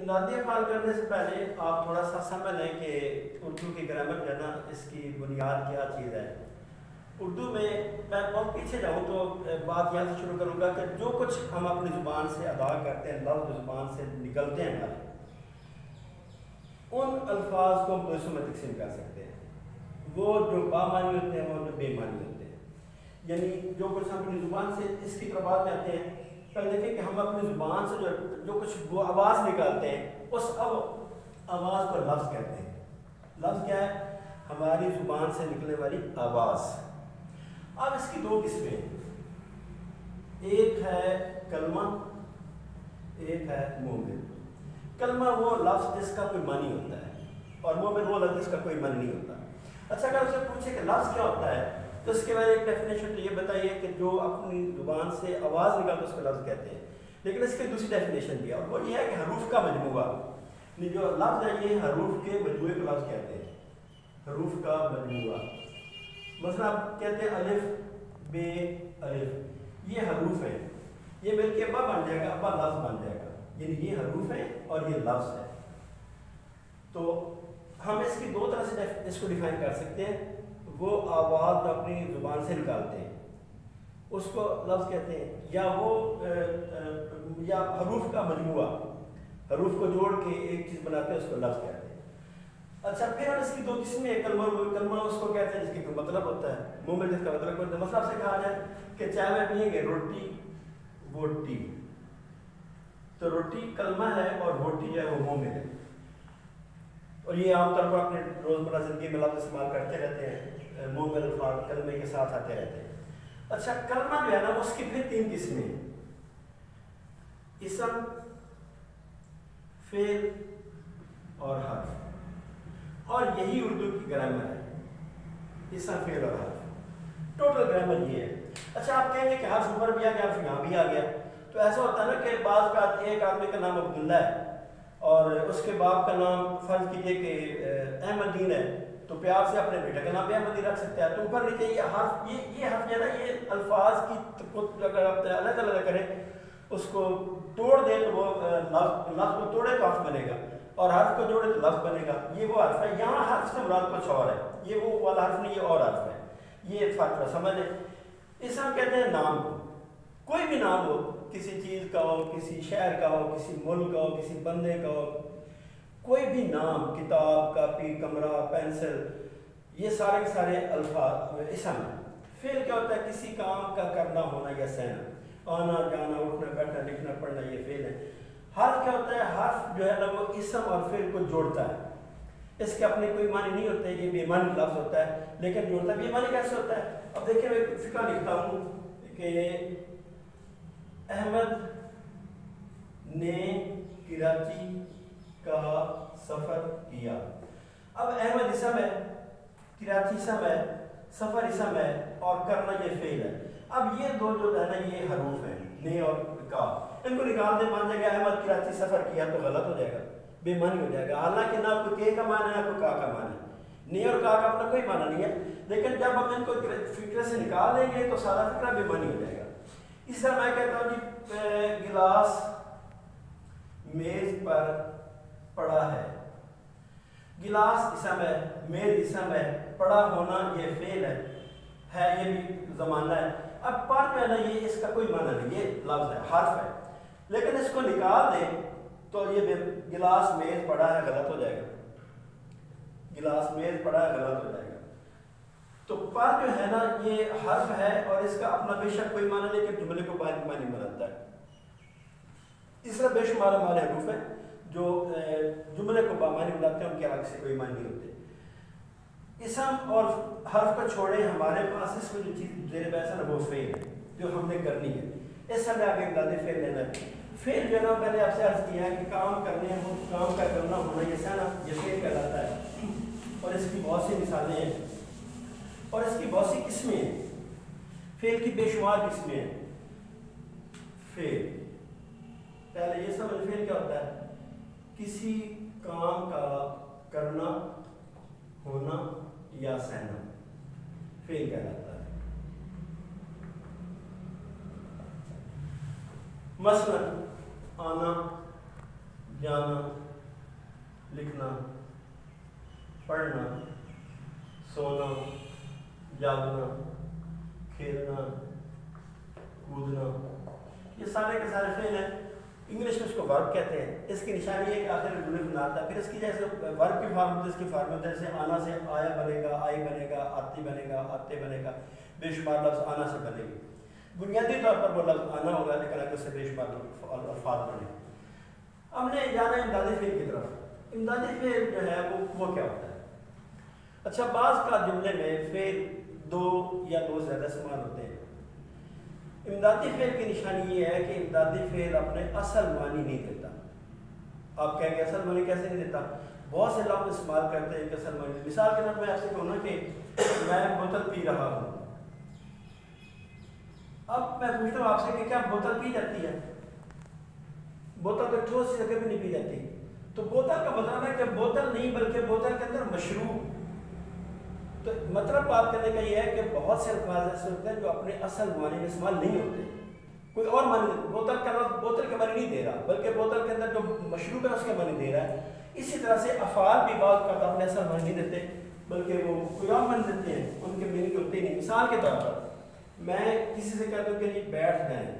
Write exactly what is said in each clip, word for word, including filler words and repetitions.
امدادی افعال کرنے سے پہلے آپ تھوڑا سا سمجھ لیں کہ اردو کی گرامر جو ہے نا اس کی بنیاد کیا چیز ہے. اردو میں میں بہت پیچھے جاؤں تو بات یہاں سے شروع کروں گا کہ جو کچھ ہم اپنی زبان سے ادا کرتے ہیں, لفظ زبان سے نکلتے ہیں ہمارے, ان الفاظ کو ہم دو حصوں میں تقسیم کر سکتے ہیں. وہ جو بامعنی ہوتے ہیں, وہ جو بے معنی ہوتے ہیں. یعنی جو کچھ ہم اپنی زبان سے, اس کی طرف بات میں آتے ہیں. پہلے دیکھیں کہ ہم اپنی زبان سے جو جو کچھ وہ آواز نکالتے ہیں, اس اب آواز کو لفظ کہتے ہیں. لفظ کیا ہے؟ ہماری زبان سے نکلنے والی آواز. اب اس کی دو قسمیں ہیں, ایک ہے کلمہ, ایک ہے مومن. کلمہ وہ لفظ جس کا کوئی معنی ہوتا ہے, اور مومن وہ لفظ جس کا کوئی معنی نہیں ہوتا. اچھا, اگر اسے پوچھے کہ لفظ کیا ہوتا ہے تو اس کے بعد ایک ڈیفینیشن تو یہ بتائیے کہ جو اپنی زبان سے آواز نکالتے اس کو لفظ کہتے ہیں. لیکن اس کی دوسری ڈیفینیشن بھی ہے, اور وہ یہ ہے کہ حروف کا مجموعہ. جو لفظ ہے یہ حروف کے مجموعے کو لفظ کہتے ہیں. حروف کا مجموعہ, مثلا آپ کہتے ہیں الف بے الف, یہ حروف ہیں, یہ مل کے ابا بن جائے گا, ابا لفظ بن جائے گا. یعنی یہ حروف ہیں اور یہ لفظ ہے. تو ہم اس کی دو طرح سے اس کو ڈیفائن کر سکتے ہیں. وہ آواز جو اپنی زبان سے نکالتے ہیں اس کو لفظ کہتے ہیں, یا وہ یا حروف کا مجموعہ, حروف کو جوڑ کے ایک چیز بناتے ہیں, اس کو لفظ کہتے ہیں. اچھا, پھر ہم اس کی دو قسمیں, کلمہ کلمہ اس کو کہتے ہیں جس کی کوئی مطلب ہوتا ہے, مومن جس کا مطلب ہوتا ہے. مثلا آپ سے کہا جائے کہ چائے میں پیئیں گے روٹی ووٹی, تو روٹی کلمہ ہے اور ووٹی جو ہے وہ مومن ہے. اور یہ عام طور پر اپنے روزمرہ زندگی میں لفظ استعمال کرتے رہتے ہیں, مومن الفاظ کلمے کے ساتھ آتے رہتے ہیں. اچھا, کلمہ جو ہے نا اس کی پھر تین قسمیں ہیں, اسم, فعل اور حرف. اور یہی اردو کی گرامر ہے, اسم, فعل اور حرف. ٹوٹل گرامر یہ ہے. اچھا, آپ کہیں گے کہ حرف اوپر بھی آ گیا, حرف یہاں بھی آ گیا. تو ایسا ہوتا ہے نا کہ بعض کا ایک آدمی کا نام عبداللہ ہے اور اس کے باپ کا نام فرض کیجئے کہ احمد دین ہے, تو پیار سے اپنے بیٹے کا نام بھی احمد دین رکھ سکتے ہیں. تو اوپر نیچے یہ حرف, یہ یہ حرف جو ہے نا, یہ الفاظ کی اگر آپ الگ الگ کریں, اس کو توڑ دیں تو وہ لفظ لفظ کو توڑے تو حرف بنے گا, اور حرف کو جوڑے تو لفظ بنے گا. یہ وہ حرف ہے. یہاں حرف سے مراد کچھ اور ہے, یہ وہ والا حرف نہیں, یہ اور حرف ہے. یہ فرق سمجھ لیں. اس ہم کہتے ہیں نام کو, کوئی بھی نام ہو, کسی چیز کا ہو, کسی شہر کا ہو, کسی ملک کا ہو, کسی بندے کا ہو, کوئی بھی نام, کتاب, کاپی, کمرہ, پینسل, یہ سارے کے سارے الفاظ اسم ہیں. فعل کیا ہوتا ہے؟ کسی کام کا کرنا ہونا یا سہنا, آنا جانا, اٹھنا بیٹھنا, لکھنا پڑھنا, یہ فعل ہے. حرف کیا ہوتا ہے؟ حرف جو ہے نا وہ اسم اور فعل کو جوڑتا ہے. اس کے اپنے کوئی معنی نہیں ہوتے, یہ بے معنی لفظ ہوتا ہے, لیکن جوڑتا ہے. بے معنی کیسے ہوتا ہے؟ اب دیکھیں, میں ایک فقہ لکھتا ہوں کہ احمد نے کراچی کا سفر کیا. اب احمد اسم ہے, کراچی اسم ہے, سفر اسم ہے, اور کرنا یہ فعل ہے. اب یہ دو جو ہے نا یہ حروف ہیں, نے اور کا, ان کو نکال دیں, مان جائے گا احمد کراچی سفر کیا, تو غلط ہو جائے گا, بے معنی ہو جائے گا. حالانکہ نہ کوئی کے کا معنی ہے, نہ کوئی کا کا معنی ہے. نے اور کا کا اپنا کوئی معنی نہیں ہے, لیکن جب ہم ان کو فکرے سے نکال لیں گے تو سارا فکرہ بے معنی ہو جائے گا. اس طرح میں کہتا ہوں جی گلاس میز پر پڑا ہے. گلاس اسم ہے, میز اسم ہے, پڑا ہونا یہ فعل ہے, ہے یہ بھی زمانہ ہے. اب پر جو ہے نا یہ اس کا کوئی معنی نہیں, یہ لفظ ہے, حرف ہے. لیکن اس کو نکال دیں تو یہ گلاس میز پڑا ہے غلط ہو جائے گا, گلاس میز پڑا ہے غلط ہو جائے گا. تو پر جو ہے نا یہ حرف ہے, اور اس کا اپنا بے شک کوئی معنی نہیں, کہ جملے کو باہر معنی بناتا ہے. اس طرح بے شمار ہمارے حروف ہیں جو جملے کو بامعنی بناتے ہیں, ان کے آگے سے کوئی معنی نہیں ہوتے. اسم اور حرف کو چھوڑے ہمارے پاس اس میں جو چیز زیر بحث ہے وہ فعل ہے, جو ہم نے کرنی ہے. اس سے ہمیں آگے امدادی فعل لینا ہے. فعل جو ہے نا میں نے آپ سے عرض کیا ہے کہ کام کرنے ہوں, کام کا کرنا ہونا, یہ سہنا, یہ فعل کہلاتا ہے. اور اس کی بہت سی مثالیں ہیں, اور اس کی بہت سی قسمیں ہیں. فعل کی بے شمار قسمیں ہیں. فعل, پہلے یہ سمجھ, فعل کیا ہوتا ہے؟ کسی کام کا کرنا ہونا یا سہنا, فعل کہلاتا ہے. مثلا آنا, جانا، لکھنا، پڑھنا، سونا، جاگنا، کھیلنا، کودنا، یہ سارے کے سارے فعل ہیں. انگلش میں اس کو ورب کہتے ہیں. اس کی نشانی ہے کہ آخر میں جملے بنا آتا ہے. پھر اس کی جیسے ورب کی فارم ہوتے ہیں، اس کی فارم ہوتے ہیں جیسے آنا سے آیا بنے گا، آئی بنے گا، آتی بنے گا، آتے بنے گا. بے شمار لفظ آنا سے بنے گی. بنیادی طور پر وہ لفظ آنا ہوگا، لیکن اگر اس سے بے شمار الفاظ بنے. ہم نے جانا امدادی فعل کی طرف. امدادی فعل جو ہے وہ وہ کیا ہوتا ہے؟ اچھا، بعض کا جملے میں فعل دو یا دو زیادہ استعمال ہوتے ہیں. امدادی فعل کی نشانی یہ ہے کہ امدادی فعل اپنے اصل معنی نہیں دیتا. آپ کہیں گے اصل معنی کیسے نہیں دیتا؟ بہت سے لفظ استعمال کرتے ہیں کہ اصل معنی. مثال کے طور پر میں آپ سے کہوں نا کہ میں بوتل پی رہا ہوں. اب میں پوچھتا ہوں آپ سے کہ کیا بوتل پی جاتی ہے؟ بوتل تو ٹھوس جگہ بھی نہیں پی جاتی. تو بوتل کا مطلب ہے کہ بوتل نہیں بلکہ بوتل کے اندر مشروب. تو مطلب بات کرنے کا یہ ہے کہ بہت سے الفاظ ایسے ہوتے ہیں جو اپنے اصل معنی میں استعمال نہیں ہوتے. کوئی اور معنی بوتل کا لفظ بوتل کے معنی نہیں دے رہا، بلکہ بوتل کے اندر جو مشروب ہے اس کے معنی دے رہا ہے. اسی طرح سے افعال بھی بعض کا اپنے اصل معنی نہیں دیتے، بلکہ وہ کوئی اور معنی دیتے ہیں، ان کے معنی ہوتے ہی نہیں. مثال کے طور پر میں کسی سے کہتا ہوں کہ جی بیٹھ جائیں،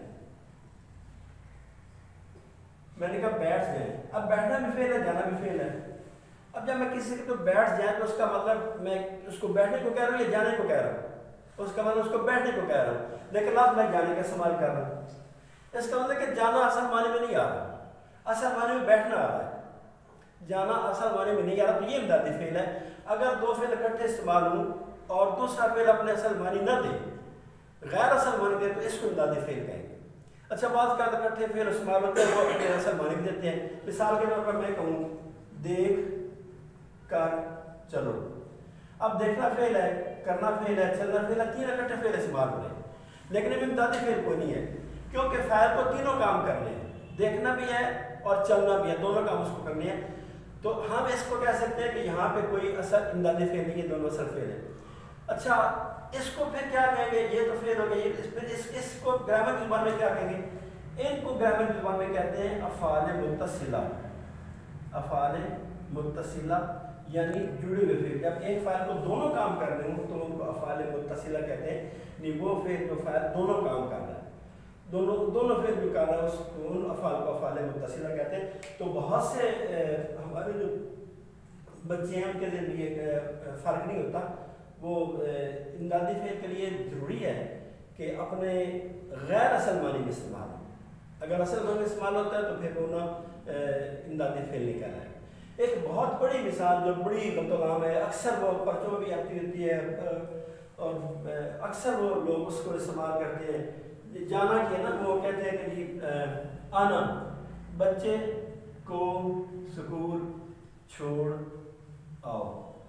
میں نے کہا بیٹھ جائیں. اب بیٹھنا بھی فعل ہے، جانا بھی فعل ہے. اب جب میں کسی سے تو بیٹھ جائیں تو اس کا مطلب میں اس کو بیٹھنے کو کہہ رہا ہوں یا جانے کو کہہ رہا ہوں؟ اس کا مطلب اس کو بیٹھنے کو کہہ رہا ہوں، لیکن اب میں جانے کا استعمال کر رہا ہوں. اس کا مطلب کہ جانا اصل معنی میں نہیں آ رہا، اصل معنی میں بیٹھنا آ رہا ہے. جانا اصل معنی میں نہیں آ رہا. تو یہ امدادی فعل ہے. اگر دو فعل اکٹھے استعمال ہوں اور دوسرا فعل اپنے اصل معنی نہ دے، غیر اصل معنی دے، تو اس کو امدادی فعل کہیں گے. اچھا، بعض کا اکٹھے فعل استعمال ہوتے ہیں وہ اپنے اصل معنی دیتے ہیں. مثال کے طور پر میں کہوں دیکھ کر چلو. اب دیکھنا فعل ہے، کرنا فعل ہے، چلنا فعل ہے، تین اکٹھے فعل استعمال ہو رہے ہیں، لیکن اب امدادی فعل کوئی نہیں ہے کیونکہ فاعل کو تینوں کام کرنے ہیں. دیکھنا بھی ہے اور چلنا بھی ہے، دونوں کام اس کو کرنے ہیں. تو ہم اس کو کہہ سکتے ہیں کہ یہاں پہ کوئی اصل امدادی فعل نہیں ہے، دونوں اصل فعل ہیں. اچھا، اس کو پھر کیا کہیں گے؟ یہ تو فعل ہو گیا. پھر اس اس کو گرامر کی زبان میں کیا کہیں گے؟ ان کو گرامر کی زبان میں کہتے ہیں افعال متصلہ. افعال متصلہ یعنی جڑے ہوئے فعل. جب ایک فعل کو دونوں کام کر رہے ہوں تو ان کو افعال متصلہ کہتے ہیں. نہیں، وہ فعل جو فعل دونوں کام کر رہا ہے، دونوں دونوں فعل جو کر رہا ہے اس کو ان افعال کو افعال متصلہ کہتے ہیں. تو بہت سے ہمارے جو بچے ہیں ان کے لیے یہ فرق نہیں ہوتا. وہ امدادی فعل کے لیے ضروری ہے کہ اپنے غیر اصل معنی میں استعمال ہو. اگر اصل معنی میں استعمال ہوتا ہے تو پھر وہ نہ امدادی فعل نہیں کہنا ہے. ایک بہت بڑی مثال جو بڑی غلط عام ہے، اکثر وہ پرچوں میں بھی آتی رہتی ہے اور اکثر وہ لوگ اس کو استعمال کرتے ہیں. جانا کی ہے نا، وہ کہتے ہیں کہ جی آنا، بچے کو سکول چھوڑ آؤ.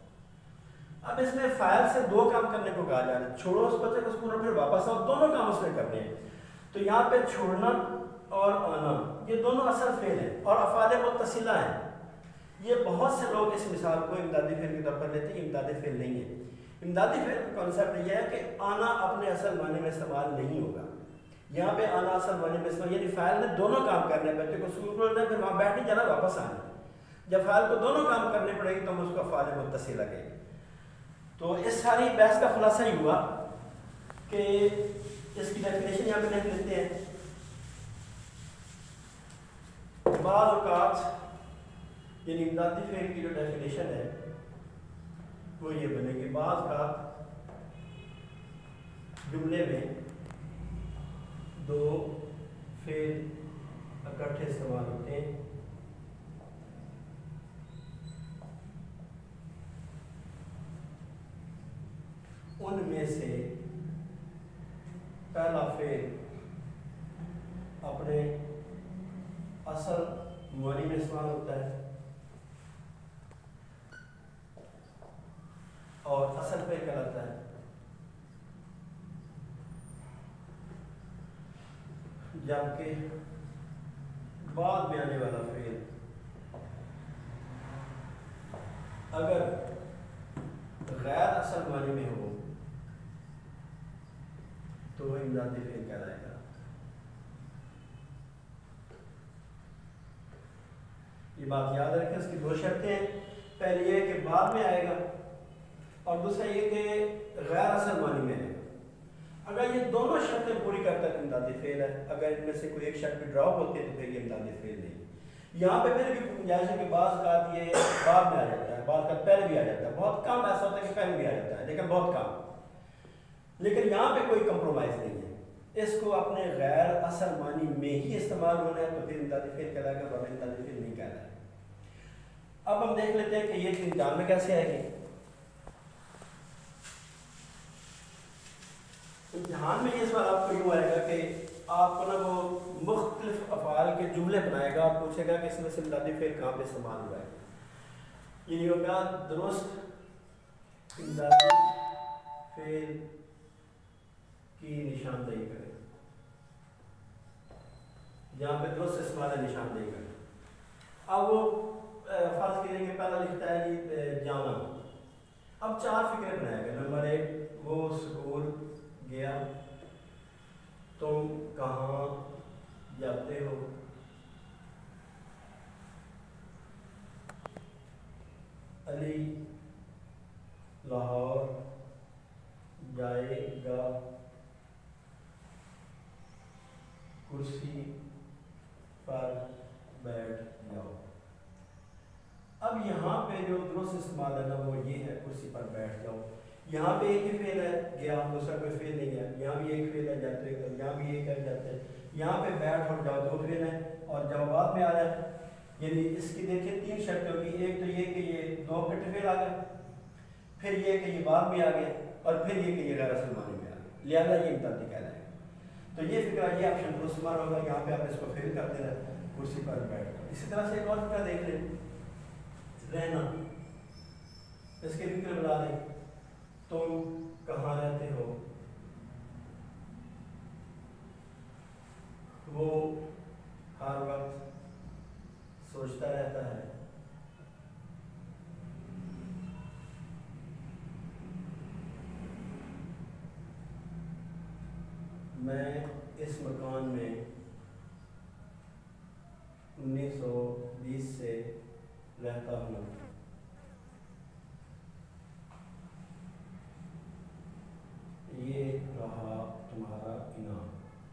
اب اس میں فاعل سے دو کام کرنے کو کہا جا رہا ہے، چھوڑو اس بچے کو سکول اور پھر واپس آؤ. دونوں کام اس میں کرنے ہیں. تو یہاں پہ چھوڑنا اور آنا یہ دونوں اصل فعل ہیں اور افعال متصلہ ہیں. یہ بہت سے لوگ اس مثال کو امدادی فعل کے طور پر لیتے ہیں. امدادی فعل نہیں ہے. امدادی فعل کا کانسیپٹ یہ ہے کہ آنا اپنے اصل معنی میں استعمال نہیں ہوگا. یہاں پہ آنا اصل معنی میں استعمال یعنی فاعل نے دونوں کام کرنے ہیں، بچے کو سکول چھوڑنا ہے پھر وہاں بیٹھ نہیں جانا، واپس آنا. جب فاعل کو دونوں کام کرنے پڑے گی تو ہم اس کو افعال متصلہ کہیں گے. تو اس ساری بحث کا خلاصہ یہ ہوا کہ اس کی ڈیفینیشن یہاں پہ لکھ لیتے ہیں. بعض اوقات یعنی امدادی فعل کی جو ڈیفینیشن ہے وہ یہ بنے گی. بعض اوقات جملے میں دو فعل اکٹھے استعمال ہوتے ہیں. ان میں سے پہلا فعل اپنے اصل معنی میں استعمال ہوتا ہے اور اصل فعل کہلاتا ہے، جبکہ بعد میں آنے والا فعل اگر غیر اصل معنی میں ہو تو وہ امدادی فعل کہلائے گا. یہ بات یاد رکھیں، اس کی دو شرطیں ہیں، پہلی یہ کہ بعد میں آئے گا اور دوسرا یہ کہ غیر اصل معنی میں آئے گا۔ اگر یہ دونوں شرطیں پوری کرتا ہے تو امدادی فعل ہے، اگر ان میں سے کوئی ایک شرط بھی ڈراپ ہوتی ہے تو پھر یہ امدادی فعل نہیں۔ یہاں پہ پھر بھی گنجائش ہے کہ بعض اوقات یہ بعد میں آ جاتا ہے، بعض اوقات پہلے بھی آ جاتا ہے، بہت کم ایسا ہوتا ہے کہ پہلے بھی آ جاتا ہے لیکن بہت کم۔ لیکن یہاں پہ کوئی کمپرومائز نہیں ہے، اس کو اپنے غیر اصل معنی میں ہی استعمال ہونا ہے تو پھر امدادی فعل کہلائے گا، ورنہ امدادی فعل نہیں کہلائے گا۔ اب ہم دیکھ لیتے ہیں کہ یہ چیز جان میں کیسے آئے گی۔ امتحان میں یہ سوال آپ کو یوں آئے گا کہ آپ کو نا وہ مختلف افعال کے جملے بنائے گا اور پوچھے گا کہ اس میں سے امدادی فعل کہاں پہ استعمال ہوا ہے۔ یہ ہوگا درست امدادی فعل کی نشاندہی کرے، جہاں پہ درست استعمال ہے نشاندہی کرے۔ اب وہ فرض کریں کہ پہلا لکھتا ہے جی جانا، اب چار فکرے بنائے گا۔ نمبر ایک، وہ اسکول گیا، تم کہاں جاتے ہو، علی لاہور جائے گا، کرسی پر بیٹھ جاؤ۔ اب یہاں پہ جو درست استعمال ہے نا وہ یہ ہے کرسی پر بیٹھ جاؤ۔ یہاں پہ ایک ہی فعل ہے گیا، دوسرا کوئی فعل نہیں ہے، یہاں بھی ایک فعل ہے جاتے ہیں، یہاں بھی ایک ہے جاتے ہیں، یہاں پہ بیٹھ اور جاؤ دو فعل ہیں اور جواب میں آ رہا ہے، یعنی اس کی دیکھیں تین شرطیں ہوگی۔ ایک تو یہ کہ یہ دو اکٹھے فعل آ گئے، پھر یہ کہ یہ بعد میں آ گئے، اور پھر یہ کہ یہ غیر اصل معنی میں آ گئے، لہٰذا یہ امدادی کہلائے گا۔ تو یہ فکرہ یہ آپشن درست استعمال ہوگا، یہاں پہ آپ اس کو فیل کرتے رہے کرسی پر بیٹھ۔ اسی طرح سے ایک اور فکرہ دیکھ لیں، رہنا، اس کے فکر بنا دیں، تم کہاں رہتے ہو، وہ ہر وقت سوچتا رہتا ہے، میں اس مکان میں انیس سو بیس سے رہتا ہوں، یہ رہا تمہارا انعام۔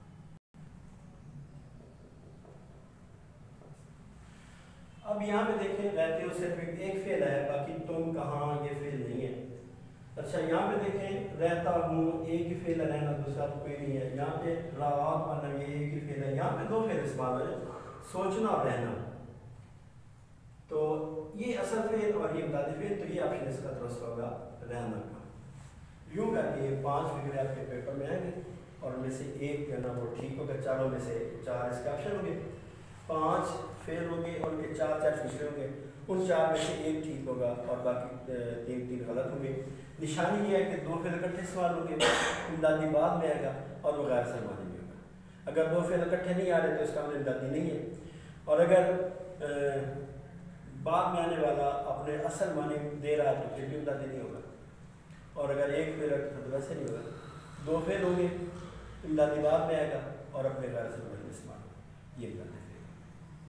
اب یہاں پہ دیکھیں رہتے ہو صرف ایک فعل ہے، باقی تم کہاں یہ فعل نہیں ہے۔ اچھا یہاں پہ دیکھیں رہتا ہوں ایک ہی فعل ہے، رہنا دوسرا تو کوئی نہیں ہے۔ یہاں پہ رات ورنہ یہ ایک ہی فعل ہے، یہاں پہ دو فعل استعمال ہے، سوچنا اور رہنا۔ تو یہ اصل فعل اور یہ امدادی فعل، تو یہ آپشن اس کا درست ہوگا رہنا کا۔ یوں کر کے یہ پانچ فکرے آپ کے پیپر میں آئیں گے اور ان میں سے ایک جو ہے نا وہ ٹھیک ہوگا، چاروں میں سے چار اس کے آپشن ہوں گے، پانچ فیل ہوں گے اور ان کے چار چار فکرے ہوں گے، ان چار میں سے ایک ٹھیک ہوگا اور باقی تین تین غلط ہوں گے۔ نشانی یہ ہے کہ دو فعل اکٹھے استعمال ہوں گے، امدادی بعد میں آئے گا اور وہ غیر اصل معنی میں ہوگا۔ اگر دو فعل اکٹھے نہیں آ رہے تو اس کا مطلب امدادی نہیں ہے، اور اگر بعد میں آنے والا اپنے اصل معنی دے رہا ہے تو پھر بھی امدادی نہیں ہوگا، اور اگر ایک فعل ہے تو ویسے نہیں ہوگا۔ دو فعل ہوں گے، امدادی بعد میں آئے گا اور اپنے غیر اصل معنی میں استعمال ہوگا، یہ امدادی